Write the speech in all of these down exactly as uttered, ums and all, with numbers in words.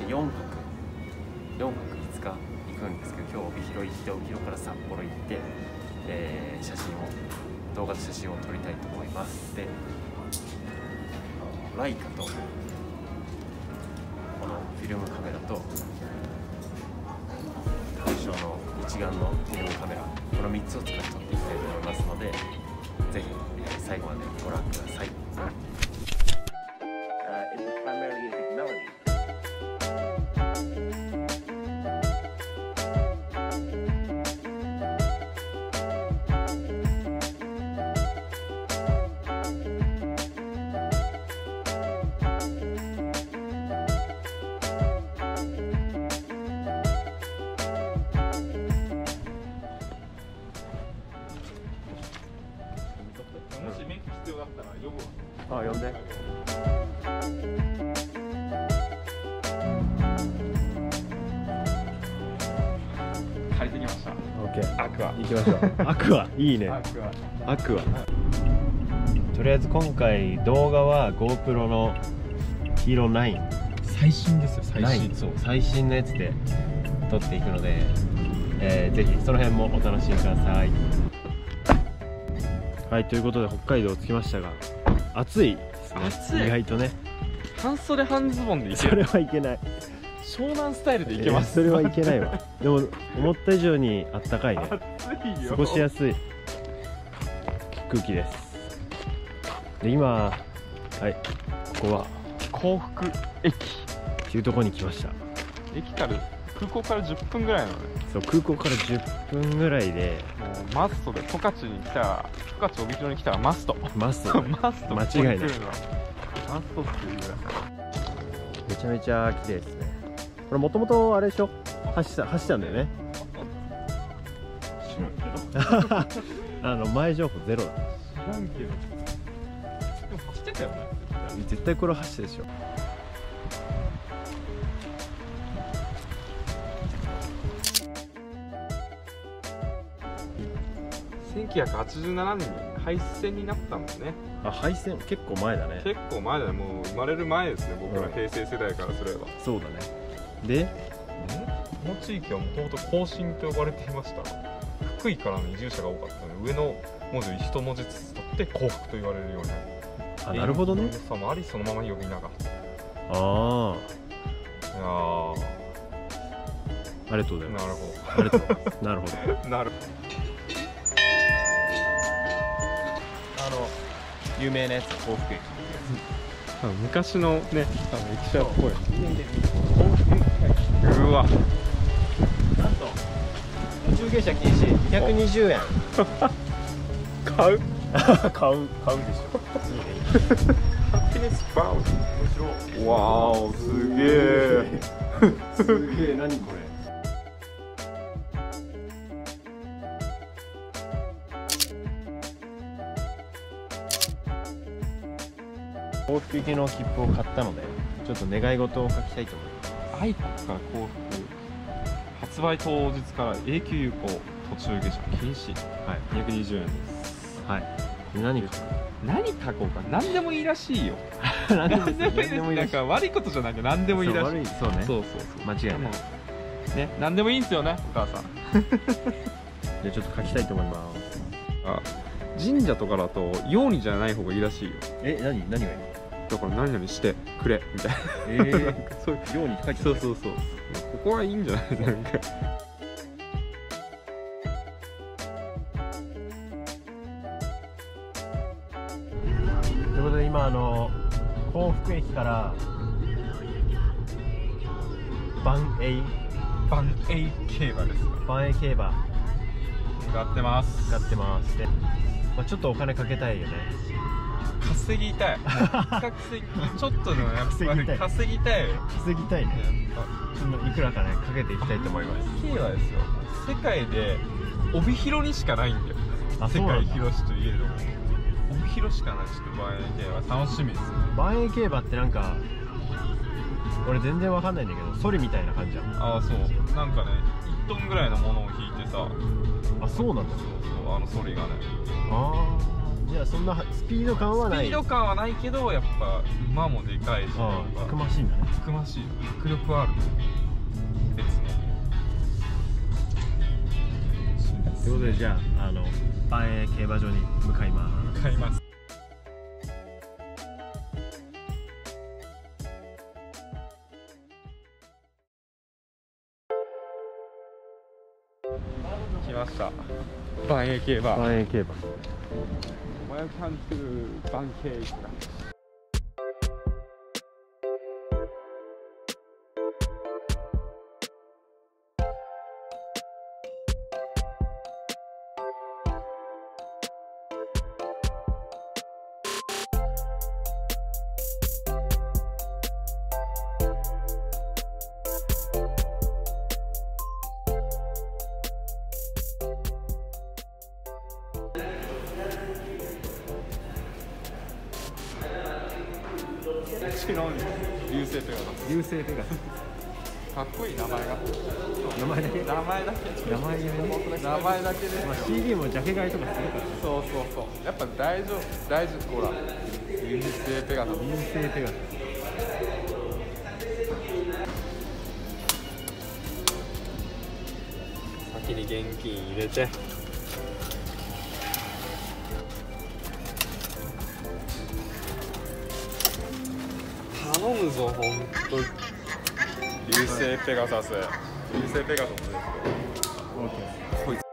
よんはくよんはくいつか行くんですけど、今日帯広行って帯広から札幌行って、えー、写真を動画と写真を撮りたいと思います。で、ライカとこのフィルムカメラと対象の一眼のフィルムカメラ、このみっつを使って撮っていきたいと思いますので、ぜひ最後までご覧ください。 もし免許必要だったら呼ぶわ。 あ、呼んで。 借りてきました。 オッケー。 アクア。 行きましょう。アクア、いいね。 アクア。 アクア。とりあえず今回動画は GoPro のヒーローナイン。 最新ですよ。最新。 そう、最新のやつで撮っていくので、えー、ぜひその辺もお楽しみください。はい、ということで北海道着きましたが、暑いですね。 暑い。 意外とね。 半袖半ズボンでいけそる。 れはいけない。 湘南スタイルでいけます。 それはいけないわ。でも思った以上にあったかいね。 暑いよ。 過ごしやすい空気です。で、今、はい、ここは幸福駅っていうところに来ました。 駅から空港からじゅっぷんぐらいなのね。 そう、空港からじゅっぷんぐらいで、 もうマストで十勝に来たら、十勝帯広に来たらマスト。 マストマスト。 間違いない。 マストっていうぐらい。 めちゃめちゃ綺麗ですね。これもともとあれでしょ、走った走ったんだよね。あの前情報ゼロだ。 知らんけど。でも走ってたよね。 絶対これ走ったでしょ。 せんきゅうひゃくはちじゅうななねんに廃線になったんですね。 あ、廃線結構前だね。 結構前だね。もう生まれる前ですね、僕らうん平成世代からすれば。 そうだね。で、 この地域はもともと甲信と呼ばれていました。福井からの移住者が多かったので、上の文字を一文字ずつ取って幸福と言われるようになる。 あ、なるほどね。 さもあり、そのまま呼びながら。 ああ、 いやー、 ありがとうございます。 なるほありがとうございます。なるほど。 ど。なる。 あの有名なやつ、幸福駅。 昔のね、あの駅舎っぽい。 幸福駅。 うわ。 なんと途中下車禁止、にひゃくにじゅうえん。 買う？ 買う買うでしょ。いいね。 ハピネスバウ。 面白い。 わーお、すげえ。 すげえ、何これ。幸福行きの切符を買ったので、ちょっと願い事を書きたいと思います。 愛国から幸福。発売当日から永久有効。途中下車禁止。 はい。 にひゃくにじゅうえんです。 はい。何か。 何書こうか。何でもいいらしいよ。 何何でもいいです。なんか悪いことじゃなくて何でもいいらしい。 悪い、そうね。 そうそうそう。 間違いない。 ね、何でもいいんですよね、お母さん。 じゃあちょっと書きたいと思います。 あ、神社とかだと用にじゃない方がいいらしいよ。 え、何何がいいの？ だから何々してくれみたいな。 えー、 なんかそういうように書いてある。 そうそうそう。ここはいいんじゃないなんか。 ということで今あの幸福駅から万栄万栄競馬です。 万栄競馬向かってます。 使ってますね。まあ、ちょっとお金かけたいよね。 稼ぎたい。稼ぎちょっとでもやっぱり稼ぎたいよ。 稼ぎたいね。ちょっといくらかねかけていきたいと思います。 競馬ですよ。世界で帯広にしかないんだよ。世界広しといえども帯広しかない。ちょっと万栄競馬楽しみです。 万栄競馬ってなんか俺全然わかんないんだけど、ソリみたいな感じじゃん。 ああ、そう。なんかね、いちトンぐらいのものを引いてさ。 あ、そうなんだ。 そうそう、あのソリがね。 ああ、 じゃあそんなスピード感はない。 スピード感はないけどやっぱ馬もでかいし、 ああ、たくましいんだね。 たくましい、迫力ある。別にということで、じゃああの万栄競馬場に向かいます。 向かいます。来ました。万栄競馬。 万栄競馬。 Welcome to 万栄競馬。流星ペガサス。 流星ペガサス。かっこいい名前が。 名前だけ。 名前だけ。 名前だけ。 名前だけで。 まあ シーディー もジャケ買いとかするから。 そうそうそう。やっぱ大丈夫大丈夫ほら。流星ペガサス。 流星ペガサス。 先に現金入れて。頼むぞ、ほんと。流星ペガサス。流星ペガサスですよ。こいつ。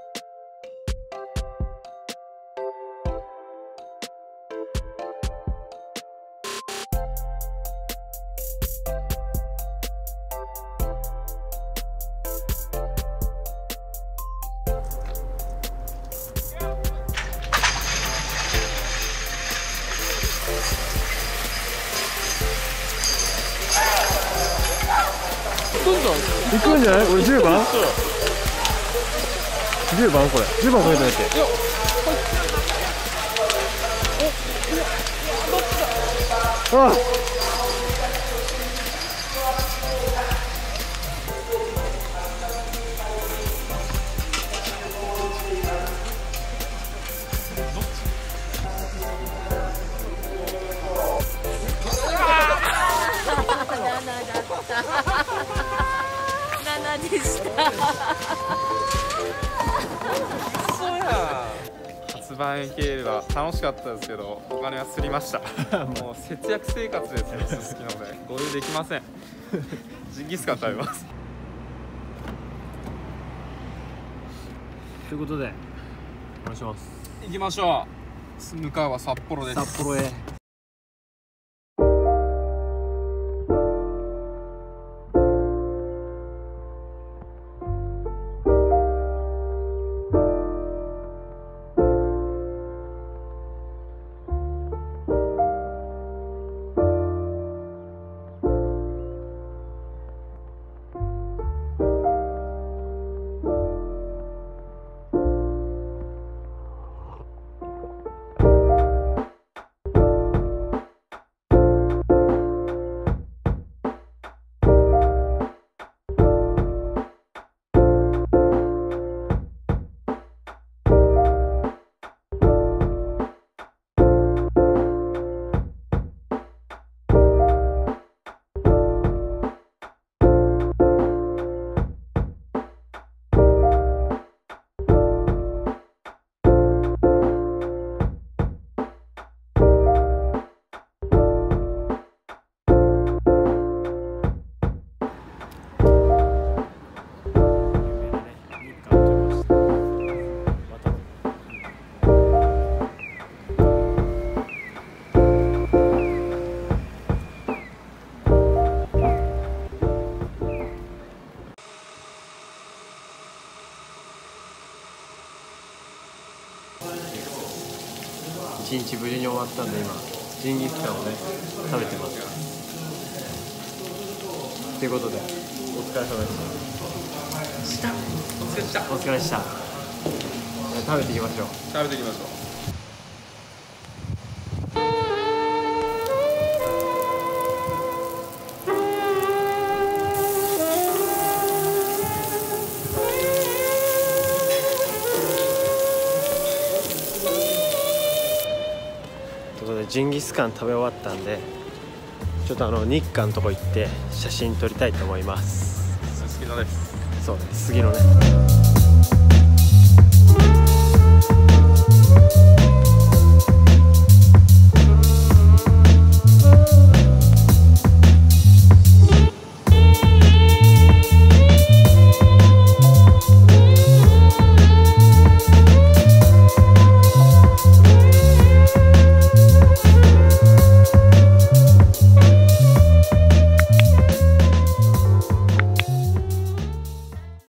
行くんじゃない？俺じゅうばん？じゅうばんこれ。じゅうばんこれだっけ？ああ。 でした。 そうや。発売系は楽しかったですけど、お金はすりました。もう節約生活ですよ。すすきのでご用意できません。ジンギスカン食べます。 ということでお願いします。 行きましょう。向かうは札幌です。 札幌へ。一日無事に終わったんで今ジンギスカンをね食べてます。ということでお疲れ様でした。 お疲れした。 お疲れした。食べていきましょう。 食べていきましょう。 ジンギスカン食べ終わったんで、ちょっとあの日韓のとこ行って写真撮りたいと思います。 すすきのです。 そうです、杉のね。